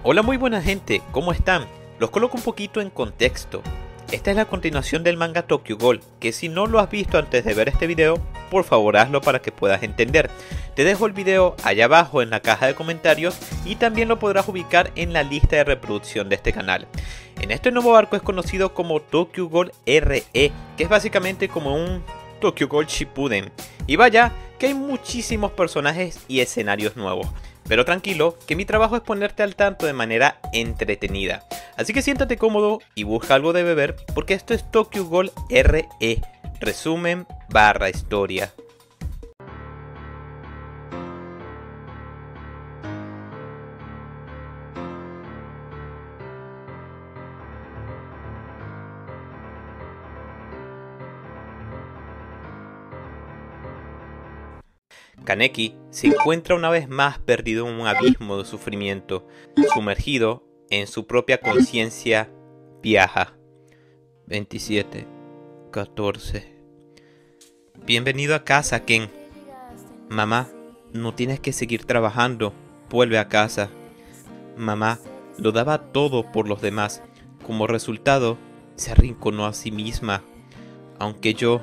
Hola, muy buena gente, ¿cómo están? Los coloco un poquito en contexto. Esta es la continuación del manga Tokyo Ghoul, que si no lo has visto antes de ver este video, por favor hazlo para que puedas entender. Te dejo el video allá abajo en la caja de comentarios y también lo podrás ubicar en la lista de reproducción de este canal. En este nuevo arco es conocido como Tokyo Ghoul RE, que es básicamente como un Tokyo Ghoul Shippuden. Y vaya que hay muchísimos personajes y escenarios nuevos. Pero tranquilo, que mi trabajo es ponerte al tanto de manera entretenida. Así que siéntate cómodo y busca algo de beber, porque esto es Tokyo Ghoul RE, resumen / historia. Kaneki se encuentra una vez más perdido en un abismo de sufrimiento, sumergido en su propia conciencia. Viaja. 27, 14. Bienvenido a casa, Ken. Mamá, no tienes que seguir trabajando, vuelve a casa. Mamá lo daba todo por los demás, como resultado se arrinconó a sí misma, aunque yo...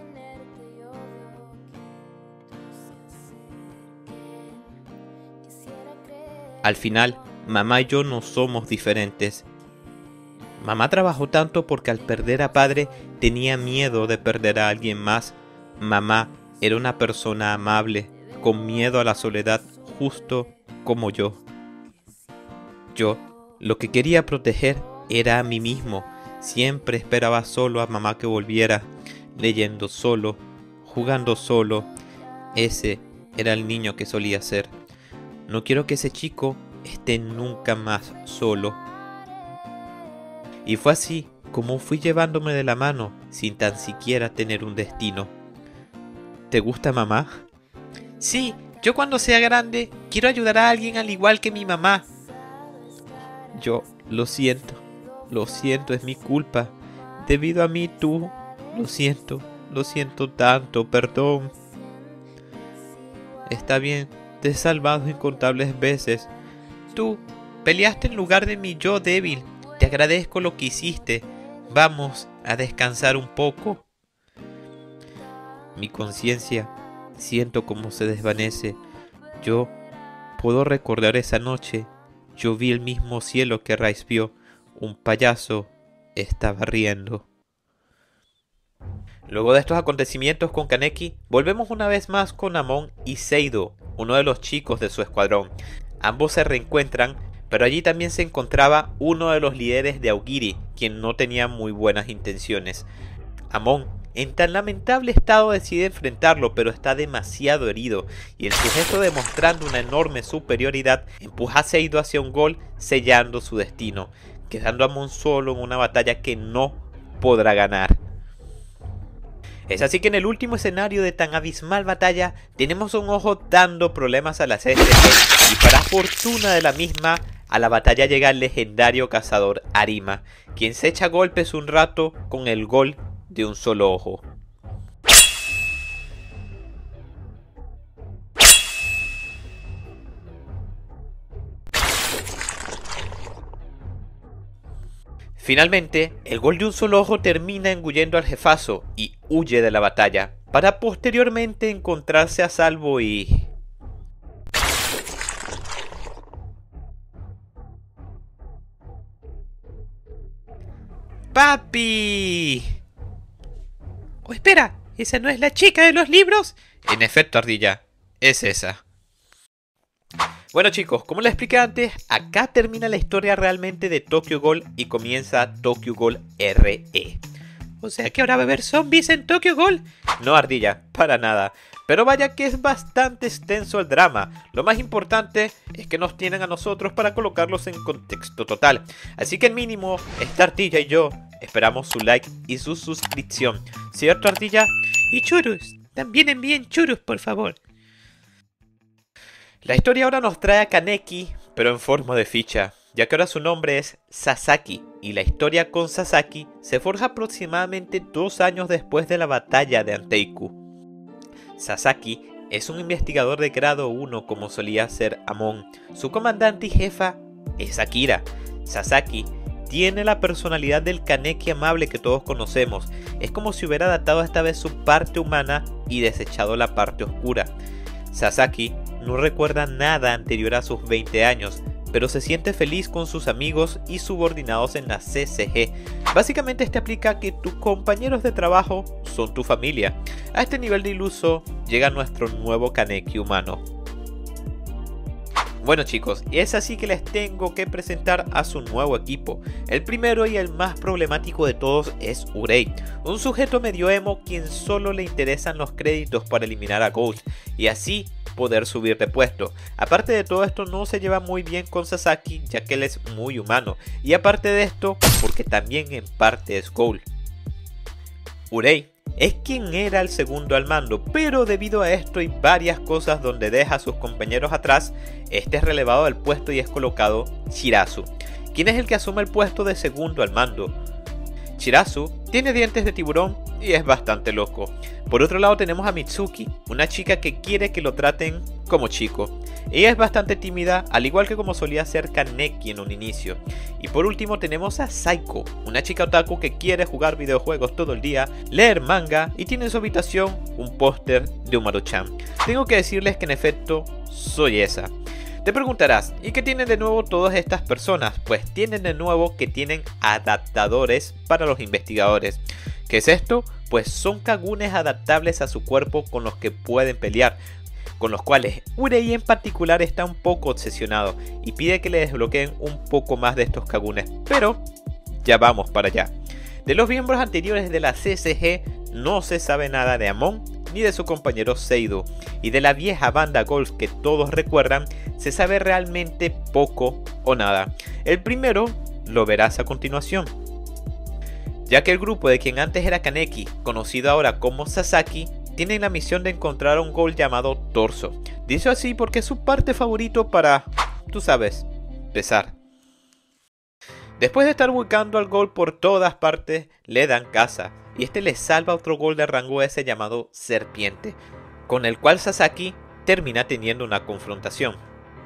Al final, mamá y yo no somos diferentes. Mamá trabajó tanto porque al perder a padre tenía miedo de perder a alguien más. Mamá era una persona amable, con miedo a la soledad, justo como yo. Yo, lo que quería proteger era a mí mismo. Siempre esperaba solo a mamá que volviera, leyendo solo, jugando solo. Ese era el niño que solía ser. No quiero que ese chico esté nunca más solo. Y fue así como fui llevándome de la mano sin tan siquiera tener un destino. ¿Te gusta mamá? Sí, yo cuando sea grande quiero ayudar a alguien al igual que mi mamá. Yo lo siento, es mi culpa. Debido a mí tú, lo siento tanto, perdón. Está bien. Te he salvado incontables veces. Tú peleaste en lugar de mi yo débil. Te agradezco lo que hiciste. Vamos a descansar un poco. Mi conciencia siento cómo se desvanece. Yo puedo recordar esa noche. Yo vi el mismo cielo que Rice vio. Un payaso estaba riendo. Luego de estos acontecimientos con Kaneki, volvemos una vez más con Amon y Seido, uno de los chicos de su escuadrón. Ambos se reencuentran, pero allí también se encontraba uno de los líderes de Aogiri, quien no tenía muy buenas intenciones. Amon, en tan lamentable estado, decide enfrentarlo, pero está demasiado herido, y el sujeto, demostrando una enorme superioridad, empuja a Seido hacia un gol, sellando su destino, quedando a Amon solo en una batalla que no podrá ganar. Es así que en el último escenario de tan abismal batalla tenemos a un ojo dando problemas a la SSG, y para fortuna de la misma, a la batalla llega el legendario cazador Arima, quien se echa golpes un rato con el gol de un solo ojo. Finalmente, el gol de un solo ojo termina engullendo al jefazo y huye de la batalla, para posteriormente encontrarse a salvo y... ¡Papi! ¡Oh, espera! ¿Esa no es la chica de los libros? En efecto, Ardilla, es esa. Bueno chicos, como les expliqué antes, acá termina la historia realmente de Tokyo Ghoul y comienza Tokyo Ghoul RE. O sea que ahora va a haber zombies en Tokyo Ghoul. No, Ardilla, para nada. Pero vaya que es bastante extenso el drama. Lo más importante es que nos tienen a nosotros para colocarlos en contexto total. Así que el mínimo, esta Ardilla y yo esperamos su like y su suscripción. ¿Cierto, Ardilla? Y churros, también envíen churros, por favor. La historia ahora nos trae a Kaneki, pero en forma de ficha, ya que ahora su nombre es Sasaki, y la historia con Sasaki se forja aproximadamente 2 años después de la batalla de Anteiku. Sasaki es un investigador de grado 1 como solía ser Amon, su comandante y jefa es Akira. Sasaki tiene la personalidad del Kaneki amable que todos conocemos. Es como si hubiera adaptado esta vez su parte humana y desechado la parte oscura. Sasaki no recuerda nada anterior a sus 20 años, pero se siente feliz con sus amigos y subordinados en la CCG. Básicamente este aplica que tus compañeros de trabajo son tu familia. A este nivel de iluso llega nuestro nuevo Kaneki humano. Bueno chicos, es así que les tengo que presentar a su nuevo equipo. El primero y el más problemático de todos es Urei, un sujeto medio emo quien solo le interesan los créditos para eliminar a Gold y así poder subir de puesto. Aparte de todo esto no se lleva muy bien con Sasaki ya que él es muy humano y aparte de esto porque también en parte es Gold. Urei es quien era el segundo al mando, pero debido a esto y varias cosas donde deja a sus compañeros atrás, este es relevado del puesto y es colocado Shirazu, quien es el que asume el puesto de segundo al mando. Shirazu tiene dientes de tiburón y es bastante loco. Por otro lado tenemos a Mitsuki, una chica que quiere que lo traten como chico. Ella es bastante tímida, al igual que como solía ser Kaneki en un inicio. Y por último tenemos a Saiko, una chica otaku que quiere jugar videojuegos todo el día, leer manga y tiene en su habitación un póster de Umaru-chan. Tengo que decirles que en efecto soy esa. Te preguntarás, ¿y qué tienen de nuevo todas estas personas? Pues tienen de nuevo que tienen adaptadores para los investigadores. ¿Qué es esto? Pues son kagunes adaptables a su cuerpo con los que pueden pelear, con los cuales Urei en particular está un poco obsesionado y pide que le desbloqueen un poco más de estos kagunes, pero ya vamos para allá. De los miembros anteriores de la CCG no se sabe nada de Amon ni de su compañero Seido, y de la vieja banda Gold que todos recuerdan se sabe realmente poco o nada. El primero lo verás a continuación, ya que el grupo de quien antes era Kaneki, conocido ahora como Sasaki, tienen la misión de encontrar a un Gold llamado Torso. Dice así porque es su parte favorito para, tú sabes, besar. Después de estar buscando al Gold por todas partes, le dan caza, y este le salva a otro Gold de rango S llamado Serpiente, con el cual Sasaki termina teniendo una confrontación.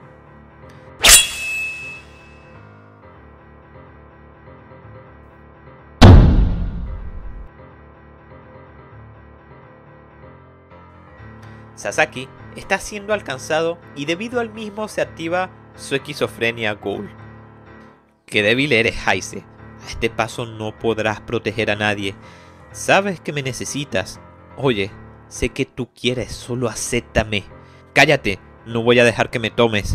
Sasaki está siendo alcanzado y debido al mismo se activa su esquizofrenia Gold. Qué débil eres, Heise. A este paso no podrás proteger a nadie. Sabes que me necesitas. Oye, sé que tú quieres, solo acéptame. Cállate, no voy a dejar que me tomes.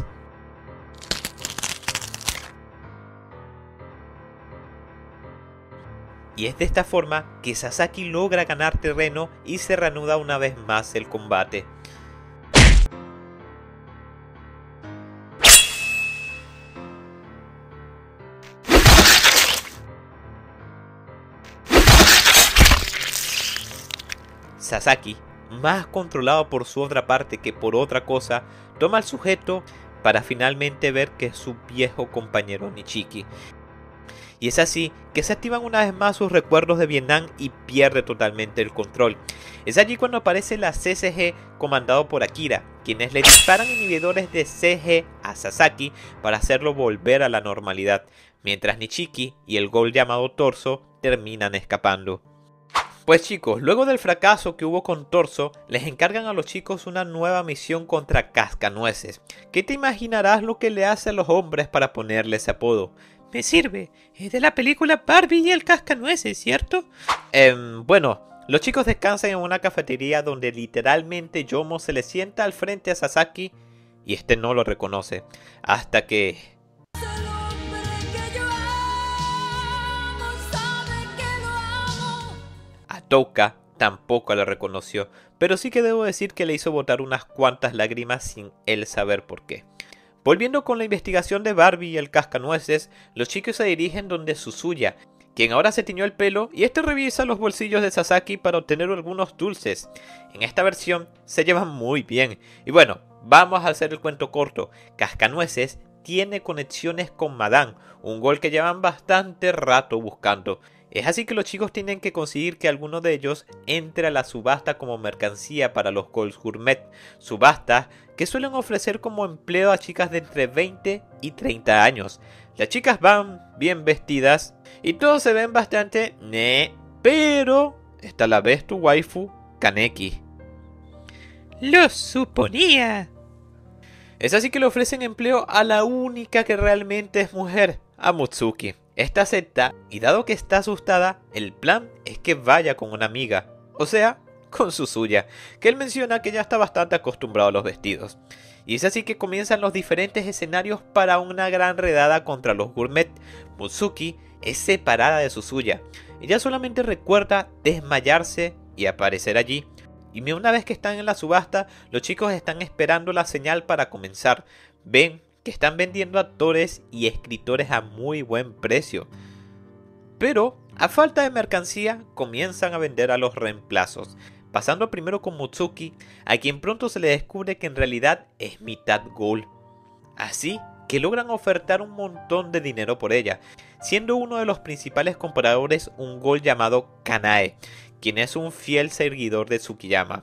Y es de esta forma que Sasaki logra ganar terreno y se reanuda una vez más el combate. Sasaki, más controlado por su otra parte que por otra cosa, toma al sujeto para finalmente ver que es su viejo compañero Nichiki. Y es así que se activan una vez más sus recuerdos de Vietnam y pierde totalmente el control. Es allí cuando aparece la CCG comandado por Akira, quienes le disparan inhibidores de CG a Sasaki para hacerlo volver a la normalidad, mientras Nichiki y el Gold llamado Torso terminan escapando. Pues chicos, luego del fracaso que hubo con Torso, les encargan a los chicos una nueva misión contra Cascanueces. ¿Qué te imaginarás lo que le hace a los hombres para ponerle ese apodo? Me sirve, es de la película Barbie y el Cascanueces, ¿cierto? Bueno, los chicos descansan en una cafetería donde literalmente Yomo se le sienta al frente a Sasaki y este no lo reconoce, hasta que... Touka tampoco la reconoció, pero sí que debo decir que le hizo botar unas cuantas lágrimas sin él saber por qué. Volviendo con la investigación de Barbie y el Cascanueces, los chicos se dirigen donde Suzuya, quien ahora se tiñó el pelo y este revisa los bolsillos de Sasaki para obtener algunos dulces. En esta versión se llevan muy bien. Y bueno, vamos a hacer el cuento corto. Cascanueces tiene conexiones con Madame, un Gold que llevan bastante rato buscando. Es así que los chicos tienen que conseguir que alguno de ellos entre a la subasta como mercancía para los Golds Gourmet, subastas que suelen ofrecer como empleo a chicas de entre 20 y 30 años. Las chicas van bien vestidas y todos se ven bastante pero está la vez tu waifu, Kaneki. Lo suponía. Es así que le ofrecen empleo a la única que realmente es mujer, a Mutsuki. Esta acepta y dado que está asustada, el plan es que vaya con una amiga, o sea, con su suya, que él menciona que ya está bastante acostumbrado a los vestidos. Y es así que comienzan los diferentes escenarios para una gran redada contra los gourmet. Mutsuki es separada de su suya. Ella solamente recuerda desmayarse y aparecer allí. Y una vez que están en la subasta, los chicos están esperando la señal para comenzar. Ven que están vendiendo actores y escritores a muy buen precio. Pero, a falta de mercancía, comienzan a vender a los reemplazos. Pasando primero con Mutsuki, a quien pronto se le descubre que en realidad es mitad ghoul. Así que logran ofertar un montón de dinero por ella, siendo uno de los principales compradores un ghoul llamado Kanae, quien es un fiel seguidor de Tsukiyama.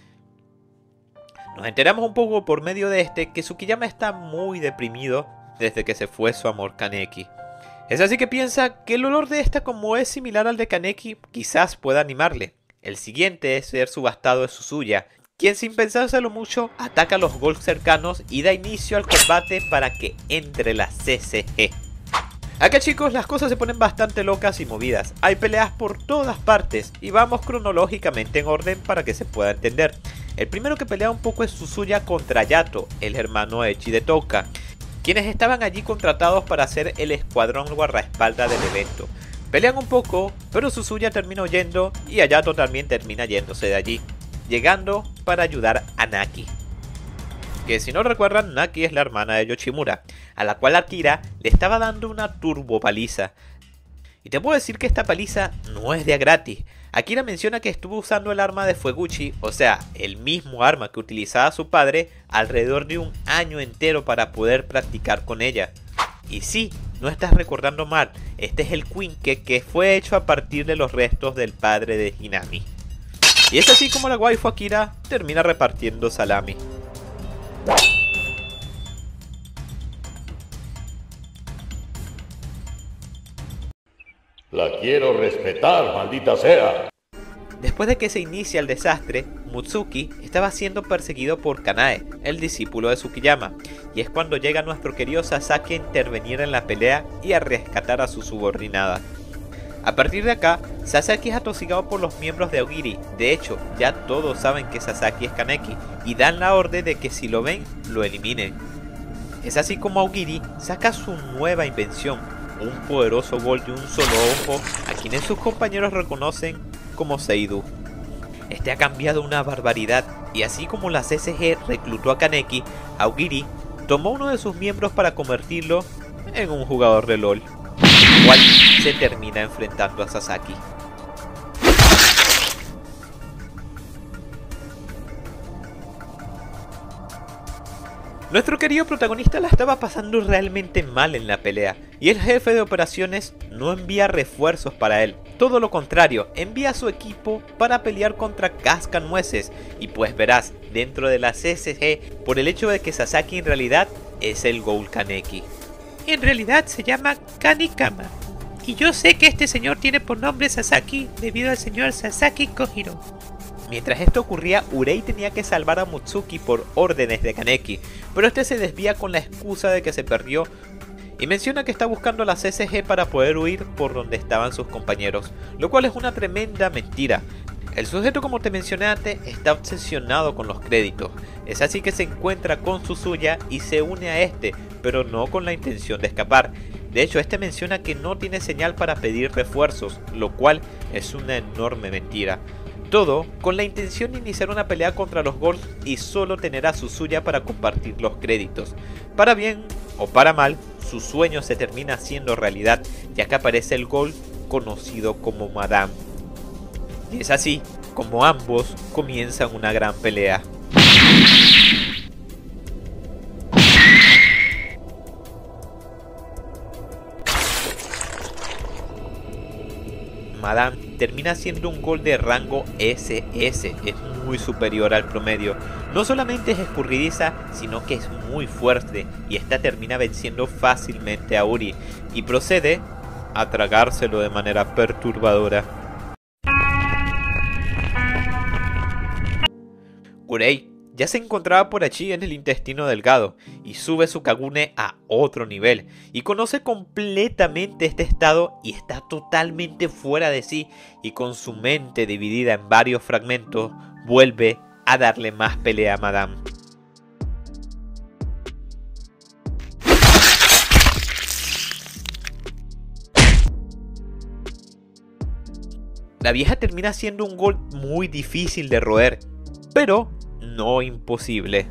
Nos enteramos un poco por medio de que Tsukiyama está muy deprimido desde que se fue su amor Kaneki. Es así que piensa que el olor de esta, como es similar al de Kaneki, quizás pueda animarle. El siguiente es ser subastado de Suzuya, quien sin pensárselo mucho ataca a los ghouls cercanos y da inicio al combate para que entre la CCG. Acá chicos las cosas se ponen bastante locas y movidas, hay peleas por todas partes y vamos cronológicamente en orden para que se pueda entender. El primero que pelea un poco es Suzuya contra Yato, el hermano Echi de Touka, quienes estaban allí contratados para hacer el escuadrón guardaespaldas del evento. Pelean un poco, pero Suzuya termina huyendo y Ayato también termina yéndose de allí, llegando para ayudar a Naki. Que si no recuerdan, Naki es la hermana de Yoshimura, a la cual Akira le estaba dando una turbo paliza. Y te puedo decir que esta paliza no es de a gratis. Akira menciona que estuvo usando el arma de Fueguchi, o sea, el mismo arma que utilizaba su padre, alrededor de un año entero para poder practicar con ella. Y sí, no estás recordando mal, este es el Quinque que fue hecho a partir de los restos del padre de Hinami. Y es así como la waifu Akira termina repartiendo salami. La quiero respetar, maldita sea. Después de que se inicia el desastre, Mutsuki estaba siendo perseguido por Kanae, el discípulo de Tsukiyama, y es cuando llega nuestro querido Sasaki a intervenir en la pelea y a rescatar a su subordinada. A partir de acá, Sasaki es atosigado por los miembros de Aogiri. De hecho, ya todos saben que Sasaki es Kaneki y dan la orden de que si lo ven, lo eliminen. Es así como Aogiri saca su nueva invención, un poderoso gol de un solo ojo, a quienes sus compañeros reconocen como Seidu. Este ha cambiado una barbaridad, y así como la CCG reclutó a Kaneki, Aogiri tomó uno de sus miembros para convertirlo en un jugador de LOL, el cual se termina enfrentando a Sasaki. Nuestro querido protagonista la estaba pasando realmente mal en la pelea, y el jefe de operaciones no envía refuerzos para él. Todo lo contrario, envía a su equipo para pelear contra Cascanueces, y pues verás, dentro de la CCG, por el hecho de que Sasaki en realidad es el Ghoul Kaneki. En realidad se llama Kanikama, y yo sé que este señor tiene por nombre Sasaki debido al señor Sasaki Kojiro. Mientras esto ocurría, Urei tenía que salvar a Mutsuki por órdenes de Kaneki, pero este se desvía con la excusa de que se perdió y menciona que está buscando la CCG para poder huir por donde estaban sus compañeros, lo cual es una tremenda mentira. El sujeto, como te mencioné antes, está obsesionado con los créditos. Es así que se encuentra con Suzuya y se une a este, pero no con la intención de escapar. De hecho, este menciona que no tiene señal para pedir refuerzos, lo cual es una enorme mentira. Todo con la intención de iniciar una pelea contra los Ghouls y solo tener a Suzuya para compartir los créditos. Para bien o para mal, su sueño se termina haciendo realidad, ya que aparece el Ghoul conocido como Madame. Y es así como ambos comienzan una gran pelea. Madame termina siendo un gol de rango SS, es muy superior al promedio. No solamente es escurridiza, sino que es muy fuerte, y esta termina venciendo fácilmente a Uri, y procede a tragárselo de manera perturbadora. Urei ya se encontraba por allí en el intestino delgado y sube su Kagune a otro nivel y conoce completamente este estado y está totalmente fuera de sí, y con su mente dividida en varios fragmentos vuelve a darle más pelea a Madame. La vieja termina siendo un gol muy difícil de roer, pero no imposible.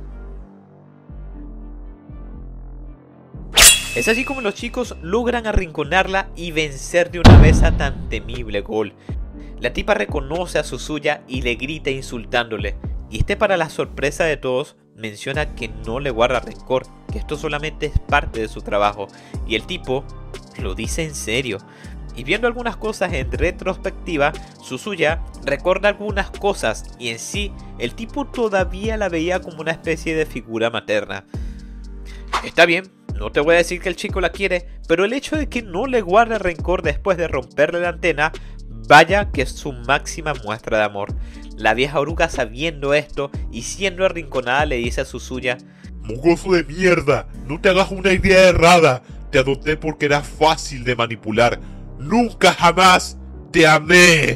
Es así como los chicos logran arrinconarla y vencer de una vez a tan temible gol. La tipa reconoce a Suzuya y le grita insultándole, y este, para la sorpresa de todos, menciona que no le guarda rencor, que esto solamente es parte de su trabajo, y el tipo lo dice en serio. Y viendo algunas cosas en retrospectiva, Suzuya recuerda algunas cosas y en sí el tipo todavía la veía como una especie de figura materna. Está bien, no te voy a decir que el chico la quiere, pero el hecho de que no le guarde rencor después de romperle la antena, vaya que es su máxima muestra de amor. La vieja oruga, sabiendo esto y siendo arrinconada, le dice a Suzuya: «Mocoso de mierda, no te hagas una idea errada, te adopté porque eras fácil de manipular. Nunca jamás te amé».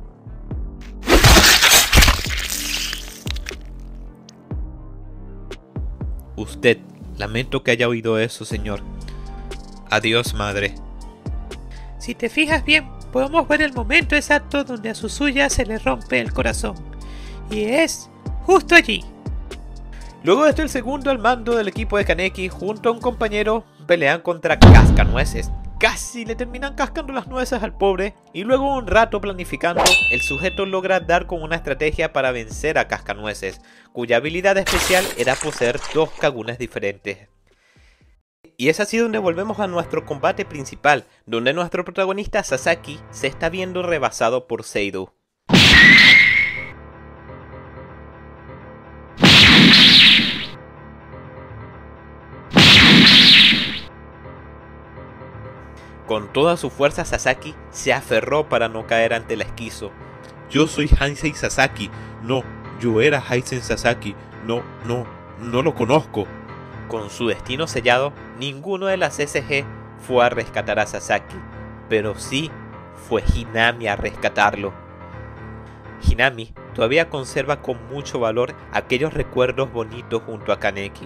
Usted, lamento que haya oído eso, señor. Adiós, madre. Si te fijas bien, podemos ver el momento exacto donde a Suzuya se le rompe el corazón. Y es justo allí. Luego de esto, el segundo al mando del equipo de Kaneki junto a un compañero pelean contra Cascanueces. Casi le terminan cascando las nueces al pobre, y luego un rato planificando, el sujeto logra dar con una estrategia para vencer a Cascanueces, cuya habilidad especial era poseer dos Kagunes diferentes. Y es así donde volvemos a nuestro combate principal, donde nuestro protagonista Sasaki se está viendo rebasado por Seido. Con toda su fuerza, Sasaki se aferró para no caer ante el esquizo. «Yo soy Heisei Sasaki. No, yo era Heisei Sasaki. No lo conozco». Con su destino sellado, ninguno de las SG fue a rescatar a Sasaki, pero sí fue Hinami a rescatarlo. Hinami todavía conserva con mucho valor aquellos recuerdos bonitos junto a Kaneki.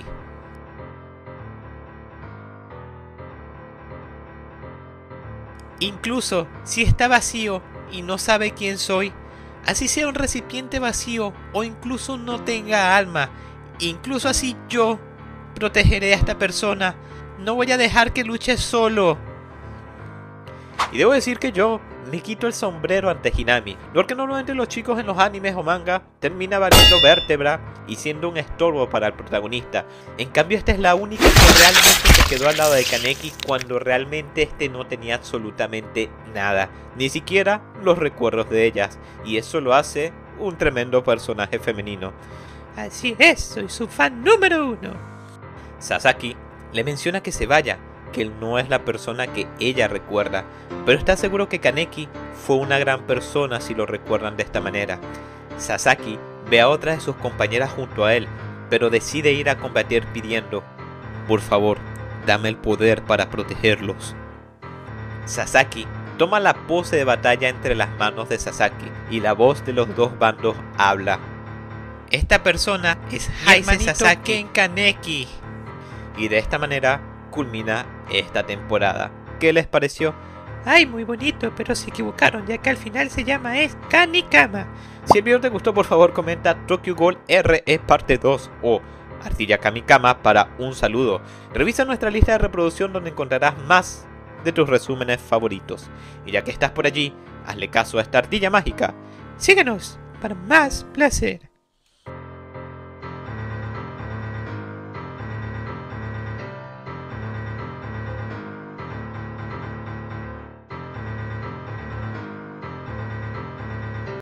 Incluso si está vacío y no sabe quién soy, así sea un recipiente vacío o incluso no tenga alma, incluso así yo protegeré a esta persona. No voy a dejar que luche solo. Y debo decir que yo me quito el sombrero ante Hinami, porque normalmente los chicos en los animes o manga terminan valiendo vértebra y siendo un estorbo para el protagonista. En cambio, esta es la única que realmente se quedó al lado de Kaneki cuando realmente este no tenía absolutamente nada, ni siquiera los recuerdos de ellas, y eso lo hace un tremendo personaje femenino. Así es, soy su fan número 1. Sasaki le menciona que se vaya, que él no es la persona que ella recuerda, pero está seguro que Kaneki fue una gran persona si lo recuerdan de esta manera. Sasaki ve a otra de sus compañeras junto a él, pero decide ir a combatir pidiendo: «Por favor, dame el poder para protegerlos». Sasaki toma la pose de batalla entre las manos de Sasaki y la voz de los dos bandos habla: «Esta persona es Heisei Sasaki en Kaneki». Y de esta manera culmina esta temporada. ¿Qué les pareció? Ay, muy bonito, pero se equivocaron, ya que al final se llama Kanikama. Si el video te gustó, por favor comenta Tokyo Ghoul RE parte 2 o Ardilla Kamikama para un saludo. Revisa nuestra lista de reproducción donde encontrarás más de tus resúmenes favoritos. Y ya que estás por allí, hazle caso a esta ardilla mágica. Síguenos para más placer.